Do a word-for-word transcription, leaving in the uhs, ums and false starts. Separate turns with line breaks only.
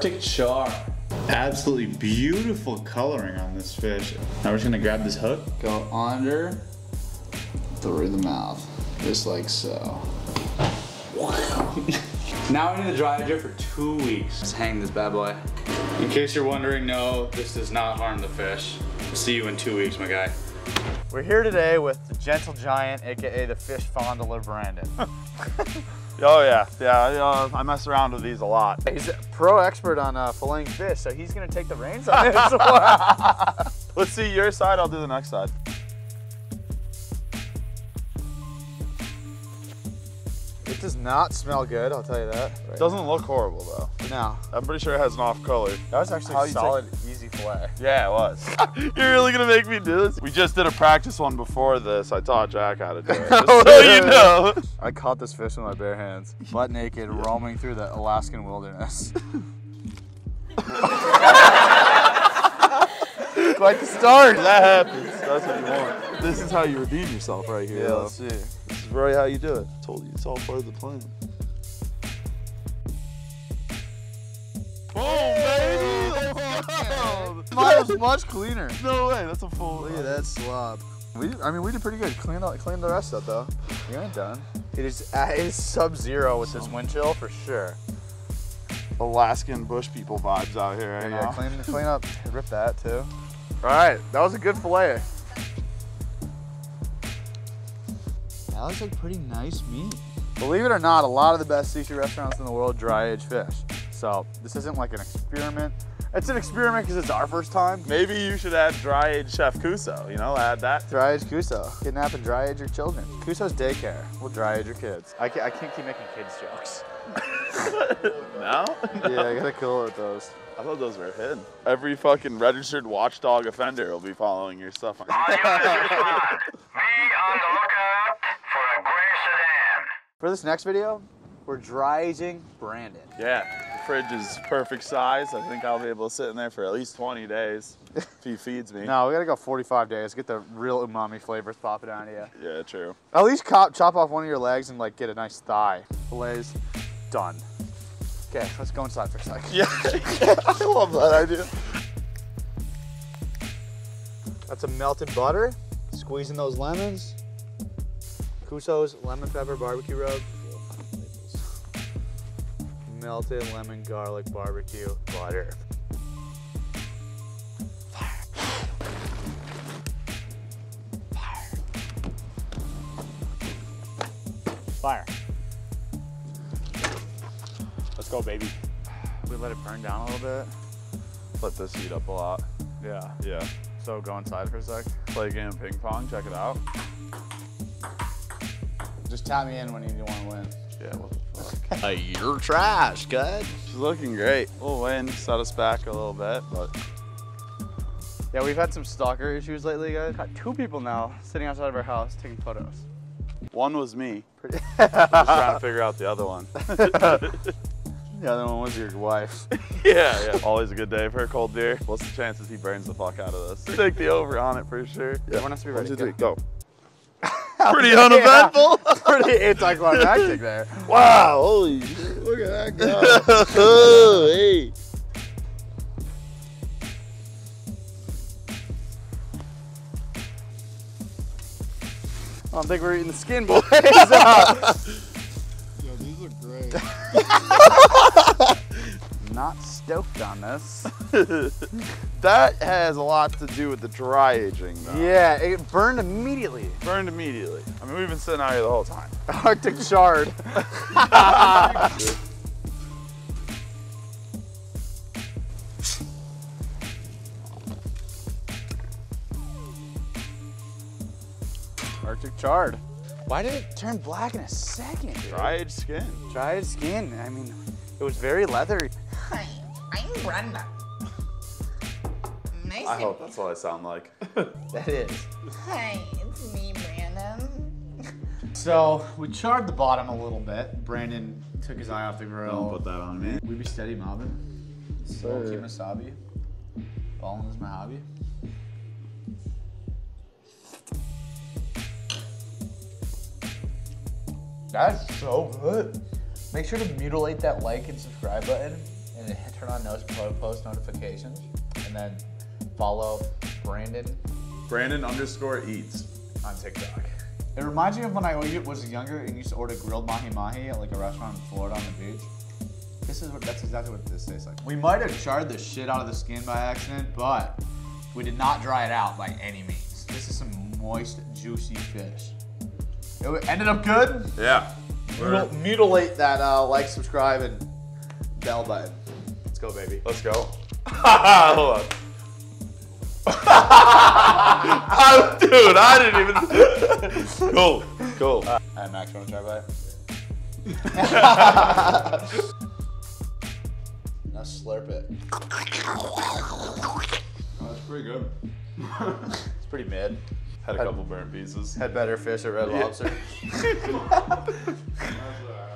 Arctic char. Absolutely beautiful coloring on this fish. Now we're just gonna grab this hook.
Go under, through the mouth, just like so.
Now we need to dry it for two weeks.
Let's hang this bad boy.
In case you're wondering, no, this does not harm the fish. We'll see you in two weeks, my guy.
We're here today with the gentle giant, A K A the fish fondler, Brandon.
Oh yeah, yeah, uh, I mess around with these a lot.
He's a pro expert on uh, filleting fish, so he's gonna take the reins on this.
Let's see your side, I'll do the next side.
It does not smell good, I'll tell you that.
It doesn't look horrible though.
No.
I'm pretty sure it has an off color.
That was actually
How
a
you
solid, easy fillet.
Yeah, it was. You're really gonna make me do this? We just did a practice one before this. I taught Jack how to do it. Just so you know.
I caught this fish with my bare hands, butt naked, roaming through the Alaskan wilderness. Quite the start.
That happens. That's what you want. This is how you redeem yourself right here.
Yeah,
though.
let's see.
This is really how you do it. I told you, it's all part of the plan. Oh, baby! Wow.
Mine was much cleaner.
No way, that's a full.
Look at that slob. We, I mean, we did pretty good. Clean, clean the rest up though. You ain't done. It is, uh, it is sub-zero with this wind chill for sure.
Alaskan bush people vibes out here right
Yeah,
now.
clean, clean up. Rip that too. All right, that was a good fillet. That looks like pretty nice meat. Believe it or not, a lot of the best sushi restaurants in the world dry age fish. So this isn't like an experiment. It's an experiment because it's our first time.
Maybe you should add dry age Chef Cuso, you know, add that.
Dry age Cuso. Kidnap and dry age your children. Cuso's daycare. We'll dry age your kids. I can't, I can't keep making kids jokes.
No?
Yeah, I gotta cool with those.
I thought those were hidden. Every fucking registered watchdog offender will be following your stuff. On
All units respond. Be on the lookout for a gray sedan.
For this next video, we're dry aging Brandon.
Yeah, the fridge is perfect size. I think I'll be able to sit in there for at least twenty days if he feeds me.
No, we gotta go forty-five days. Get the real umami flavors popping out of you.
Yeah, true.
At least chop, chop off one of your legs and like get a nice thigh. Fillets, done. Okay, let's go inside for a second.
Yeah, I love that idea.
That's a melted butter. Squeezing those lemons. Cuso's lemon pepper barbecue rub. Melted lemon garlic barbecue butter. Fire. Fire. Fire. Let's go, baby. We let it burn down a little bit.
Let this heat up a lot.
Yeah.
Yeah.
So go inside for a sec.
Play a game of ping pong, check it out.
Just tap me in when you want to win.
Yeah, what the fuck?
Hey, you're trash, good.
She's looking great. We'll win, set us back a little bit, but.
Yeah, we've had some stalker issues lately, guys. Got two people now sitting outside of our house taking photos.
One was me.
Pretty
Just trying to figure out the other one.
The other one was your wife.
Yeah, yeah. Always a good day for a cold beer. What's the chances he burns the fuck out of this? Take the over on it for sure.
Yeah, everyone has to be ready.
One, two, three, go.
Pretty uneventful. Pretty anticlimactic there.
Wow, holy shit. Look at that guy. Oh, hey.
I don't think we're eating the skin, boys.
Yo, these look great.
Not stoked on this.
That has a lot to do with the dry aging, though.
Yeah, it burned immediately.
Burned immediately. I mean, we've been sitting out here the whole time.
Arctic charred. Arctic charred. Why did it turn black in a second? Dude?
Dry aged skin.
Dried skin. I mean, it was very leathery.
Hi, I'm Brenda. Nice
I
to
hope that's what I sound like.
That is.
Hi, it's me, Brandon.
So we charred the bottom a little bit. Brandon took his eye off the grill.
Don't put that on me.
We be steady mobbing. Smoky Masabi. Ballin' is my hobby. That's so good. Make sure to mutilate that like and subscribe button and then turn on those post notifications, and then follow Brandon
Brandon underscore eats.
on TikTok. It reminds me of when I was younger and used to order grilled mahi mahi at like a restaurant in Florida on the beach. This is what, that's exactly what this tastes like. We might have charred the shit out of the skin by accident, but we did not dry it out by any means. This is some moist, juicy fish. It ended up good.
Yeah.
Mutil- mutilate that uh, like, subscribe, and bell button. Let's go, baby.
Let's go. Hold on. I, dude, I didn't even. Cool, cool.
All right, Max, want to try bite? Now slurp it.
Oh, that's pretty good.
It's pretty mid.
Had a couple burnt pieces.
Had better fish at Red Lobster.
That's all right.